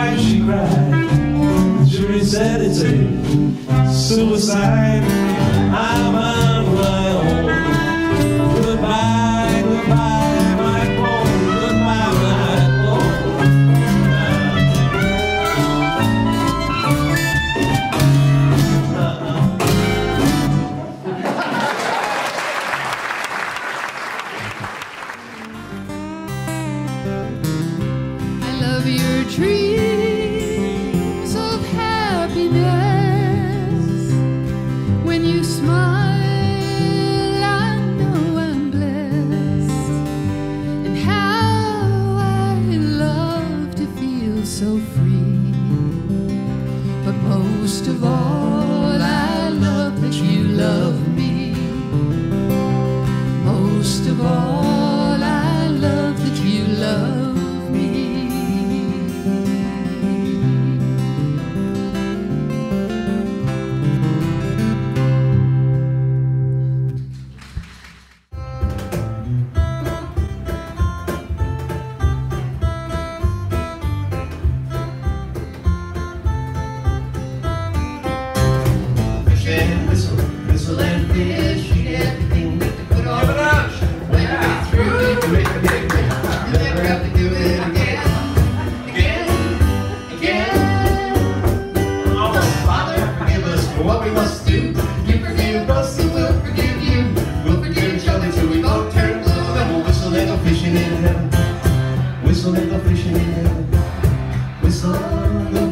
cried, she cried. The jury said it's a suicide. I'm on my own. Goodbye, goodbye, my home. Goodbye, my home. I love your dreams of happiness. When you smile, I know I'm blessed. And how I love to feel so free. But most of all, I love that you love me. Most of all, I love that you love me. Fish and whistle, whistle and fish. Eat everything that they put on the dish. When we get through, you make a big wish. You never have to do it again, again, again. Oh, Father, forgive us for what we must do. You forgive us and we'll forgive you. We'll forgive each other till we both turn blue. And we'll whistle and go fishing in heaven. Whistle and go fishing in heaven. Whistle and go